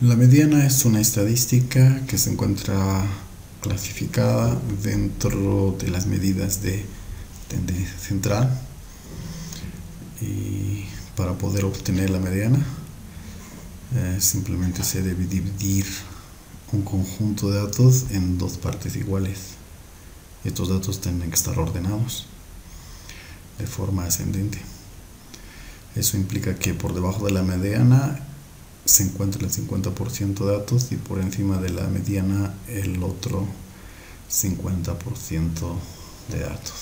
La mediana es una estadística que se encuentra clasificada dentro de las medidas de tendencia central, y para poder obtener la mediana simplemente se debe dividir un conjunto de datos en dos partes iguales. Estos datos tienen que estar ordenados de forma ascendente. Eso implica que por debajo de la mediana se encuentra el 50% de datos y por encima de la mediana el otro 50% de datos.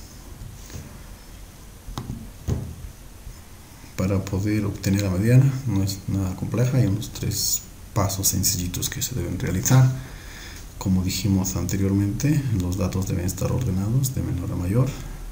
Para poder obtener la mediana no es nada compleja, hay unos 3 pasos sencillitos que se deben realizar. Como dijimos anteriormente, los datos deben estar ordenados de menor a mayor,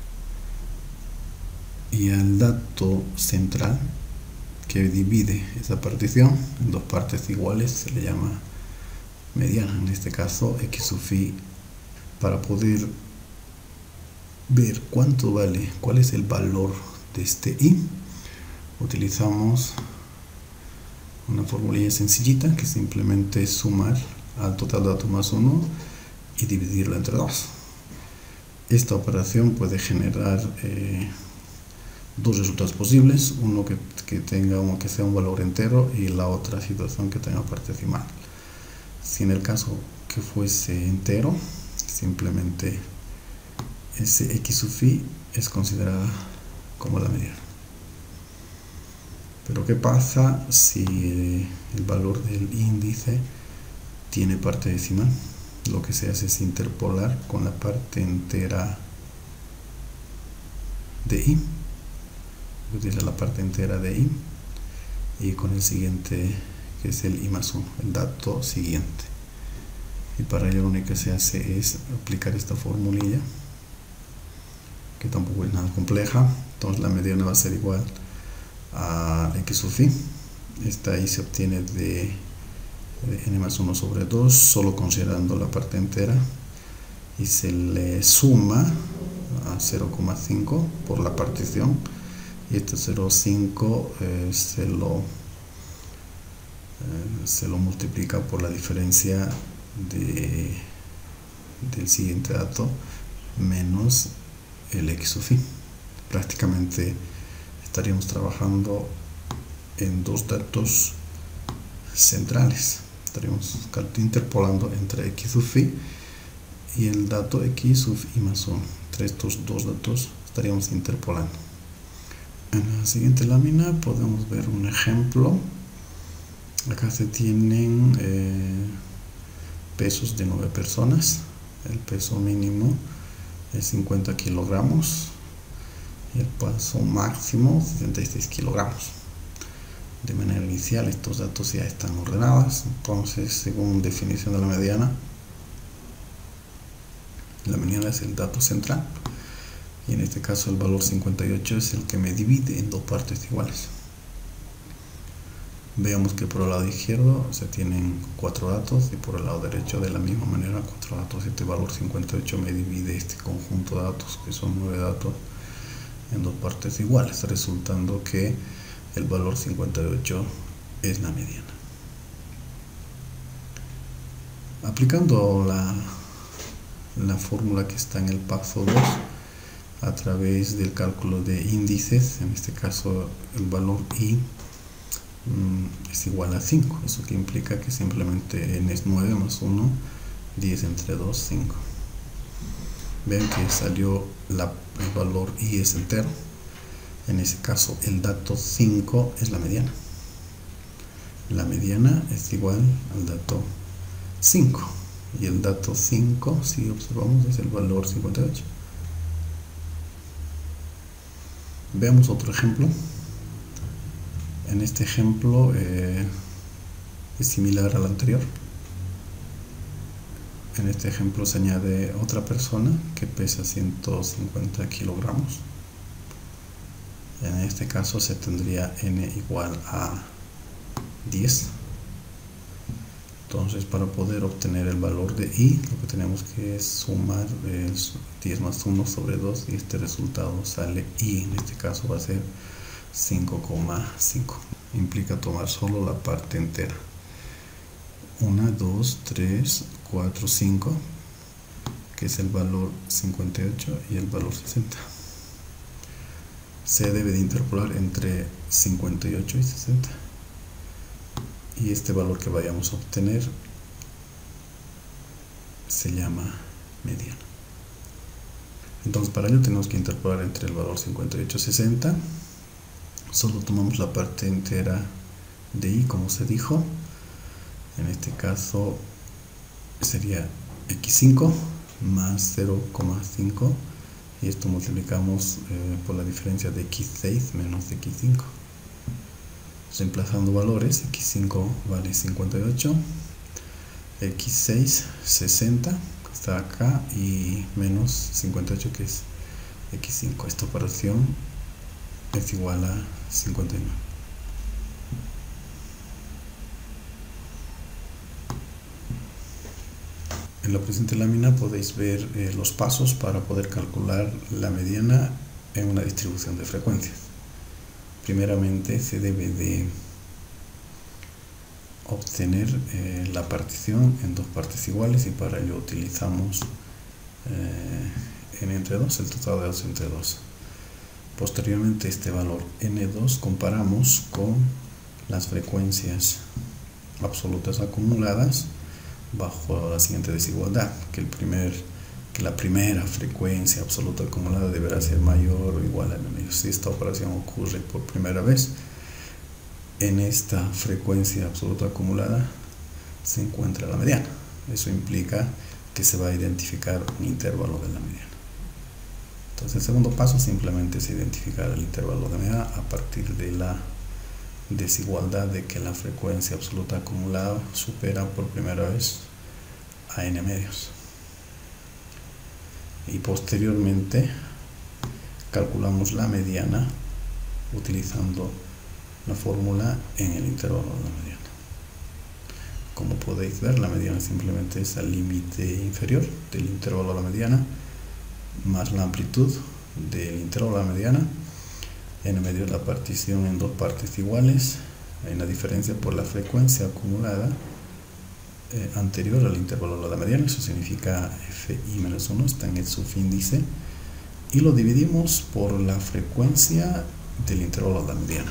y al dato central que divide esa partición en dos partes iguales se le llama mediana, en este caso x sub i. Para poder ver cuánto vale, cuál es el valor de este i, utilizamos una formulilla sencillita que simplemente es sumar al total de datos más 1 y dividirlo entre 2. Esta operación puede generar dos resultados posibles, uno que sea un valor entero y la otra situación que tenga parte decimal. Si en el caso que fuese entero, simplemente ese x sub i es considerada como la mediana. Pero ¿qué pasa si el valor del índice tiene parte decimal? Lo que se hace es interpolar con la parte entera de i. Utiliza la parte entera de i y con el siguiente, que es el i más 1, el dato siguiente. Y para ello lo único que se hace es aplicar esta formulilla, que tampoco es nada compleja. Entonces la mediana va a ser igual a x sub i. Esta i se obtiene de n más 1 sobre 2, solo considerando la parte entera, y se le suma a 0,5 por la partición, y este 0,5 se lo multiplica por la diferencia del siguiente dato menos el x sub i. Prácticamente estaríamos trabajando en dos datos centrales. Estaríamos interpolando entre x sub i y el dato x sub i más 1. Entre estos dos datos estaríamos interpolando. En la siguiente lámina podemos ver un ejemplo. Acá se tienen pesos de 9 personas. El peso mínimo es 50 kilogramos y el peso máximo 76 kilogramos. De manera inicial estos datos ya están ordenados. Entonces, según definición de la mediana es el dato central, y en este caso el valor 58 es el que me divide en dos partes iguales. Veamos que por el lado izquierdo se tienen 4 datos y por el lado derecho de la misma manera 4 datos. Este valor 58 me divide este conjunto de datos, que son 9 datos, en dos partes iguales, resultando que el valor 58 es la mediana. Aplicando la fórmula que está en el paso 2 a través del cálculo de índices, en este caso el valor i es igual a 5. Eso que implica que simplemente n es 9 más 1, 10 entre 2, 5. Ven que salió el valor i es entero. En ese caso el dato 5 es la mediana. La mediana es igual al dato 5, y el dato 5, si observamos, es el valor 58. Veamos otro ejemplo. En este ejemplo es similar al anterior. En este ejemplo se añade otra persona que pesa 150 kilogramos. En este caso se tendría n igual a 10. Entonces, para poder obtener el valor de i, lo que tenemos que sumar es 10 más 1 sobre 2, y este resultado sale i. En este caso va a ser 5,5. Implica tomar solo la parte entera. 1, 2, 3, 4, 5, que es el valor 58 y el valor 60. Se debe de interpolar entre 58 y 60. Y este valor que vayamos a obtener se llama mediana. Entonces para ello tenemos que interpolar entre el valor 58 y 60. Solo tomamos la parte entera de y, como se dijo. En este caso sería x5 más 0,5, y esto multiplicamos por la diferencia de x6 menos x5. Reemplazando valores, x5 vale 58, x6 60, que está acá, y menos 58, que es x5. Esta operación es igual a 59. En la presente lámina podéis ver los pasos para poder calcular la mediana en una distribución de frecuencias. Primeramente se debe de obtener la partición en dos partes iguales, y para ello utilizamos n entre 2, el total de 2 entre 2. Posteriormente este valor n2 comparamos con las frecuencias absolutas acumuladas bajo la siguiente desigualdad, que la primera frecuencia absoluta acumulada deberá ser mayor o igual a n-. Si esta operación ocurre por primera vez, en esta frecuencia absoluta acumulada se encuentra la mediana. Eso implica que se va a identificar un intervalo de la mediana. Entonces el segundo paso simplemente es identificar el intervalo de mediana a partir de la desigualdad de que la frecuencia absoluta acumulada supera por primera vez a n medios. Y posteriormente calculamos la mediana utilizando la fórmula en el intervalo de la mediana. Como podéis ver, la mediana simplemente es el límite inferior del intervalo de la mediana más la amplitud del intervalo de la mediana. N medio es la partición en dos partes iguales. Hay una diferencia por la frecuencia acumulada anterior al intervalo de la mediana. Eso significa fi menos 1, está en el subíndice. Y lo dividimos por la frecuencia del intervalo de la mediana.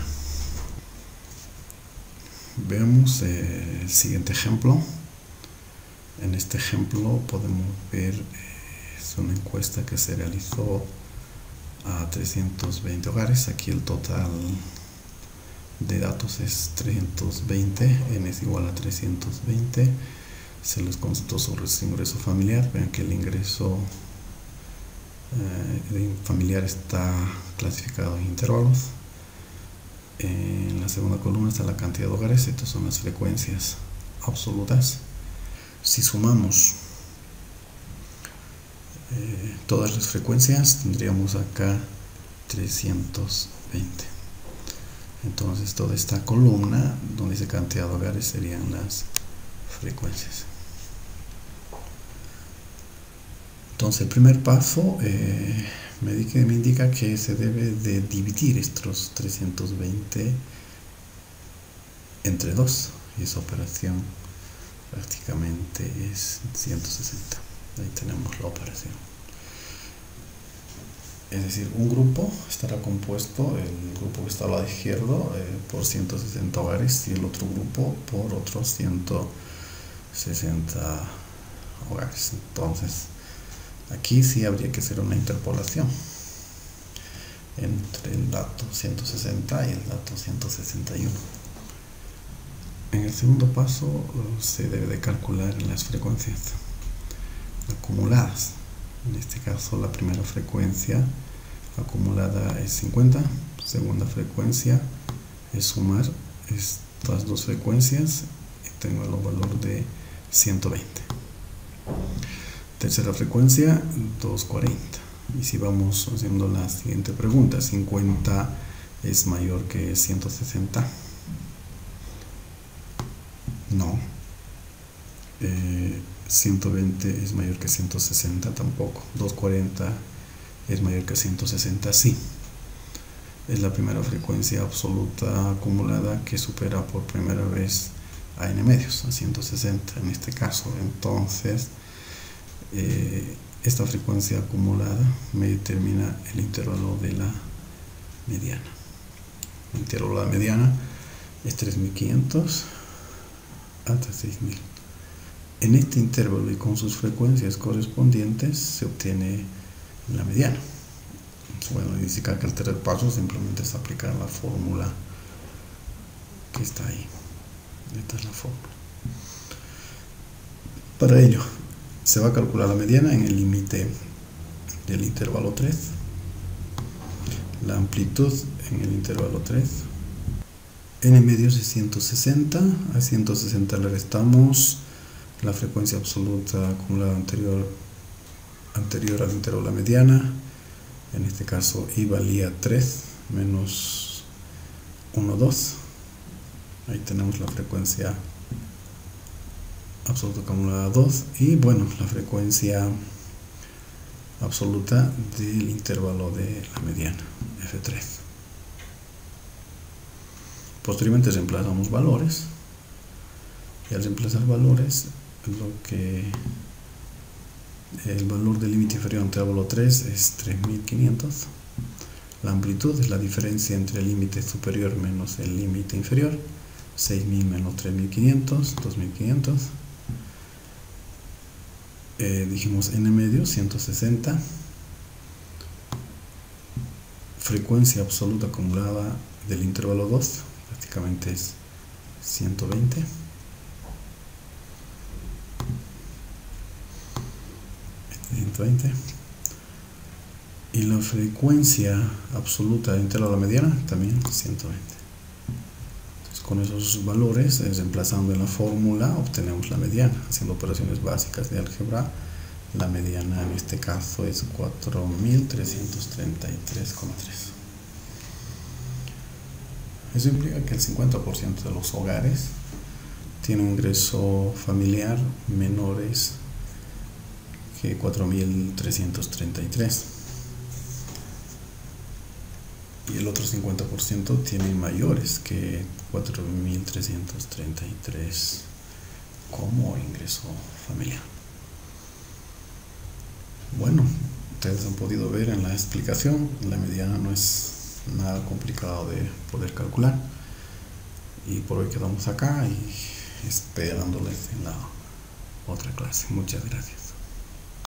Veamos el siguiente ejemplo. En este ejemplo podemos ver es una encuesta que se realizó a 320 hogares. Aquí el total de datos es 320, n es igual a 320. Se les consultó sobre su ingreso familiar. Vean que el ingreso familiar está clasificado en intervalos. En la segunda columna está la cantidad de hogares. Estas son las frecuencias absolutas. Si sumamos todas las frecuencias, tendríamos acá 320. Entonces toda esta columna donde dice cantidad de hogares serían las frecuencias. Entonces el primer paso me indica que se debe de dividir estos 320 entre 2, y esa operación prácticamente es 160. Ahí tenemos la operación. Es decir, un grupo estará compuesto, el grupo que está al lado izquierdo, por 160 hogares, y el otro grupo por otros 160 hogares. Entonces aquí sí habría que hacer una interpolación entre el dato 160 y el dato 161. En el segundo paso se debe de calcular las frecuencias acumuladas. En este caso la primera frecuencia acumulada es 50, segunda frecuencia es sumar estas dos frecuencias y tengo el valor de 120. Tercera frecuencia 240. Y si vamos haciendo la siguiente pregunta, 50 es mayor que 160. No. 120 es mayor que 160, tampoco. 240 es mayor que 160, sí. Es la primera frecuencia absoluta acumulada que supera por primera vez a n medios, a 160 en este caso. Entonces esta frecuencia acumulada me determina el intervalo de la mediana. El intervalo de la mediana es 3500 hasta 6000. En este intervalo y con sus frecuencias correspondientes se obtiene la mediana. Bueno, indicar que el tercer paso simplemente es aplicar la fórmula que está ahí. Esta es la fórmula. Para ello se va a calcular la mediana en el límite del intervalo 3, la amplitud en el intervalo 3, n medios es 160, a 160 le restamos la frecuencia absoluta acumulada anterior al intervalo de la mediana. En este caso i valía 3 menos 1, 2. Ahí tenemos la frecuencia absoluta acumulada 2 y bueno, la frecuencia absoluta del intervalo de la mediana, F3. Posteriormente reemplazamos valores y al reemplazar valores el valor del límite inferior al intervalo 3 es 3500. La amplitud es la diferencia entre el límite superior menos el límite inferior, 6000 menos 3500, 2500. Dijimos n medio 160. Frecuencia absoluta acumulada del intervalo 2 prácticamente es 120. Y la frecuencia absoluta del intervalo de la mediana también 120. Entonces, con esos valores, reemplazando en la fórmula, obtenemos la mediana. Haciendo operaciones básicas de álgebra, la mediana en este caso es 4333,3. Eso implica que el 50% de los hogares tienen un ingreso familiar menores que 4333 y el otro 50% tienen mayores que 4333 como ingreso familiar. Bueno, ustedes han podido ver en la explicación, la mediana no es nada complicado de poder calcular, y por hoy quedamos acá y esperándoles en la otra clase. Muchas gracias.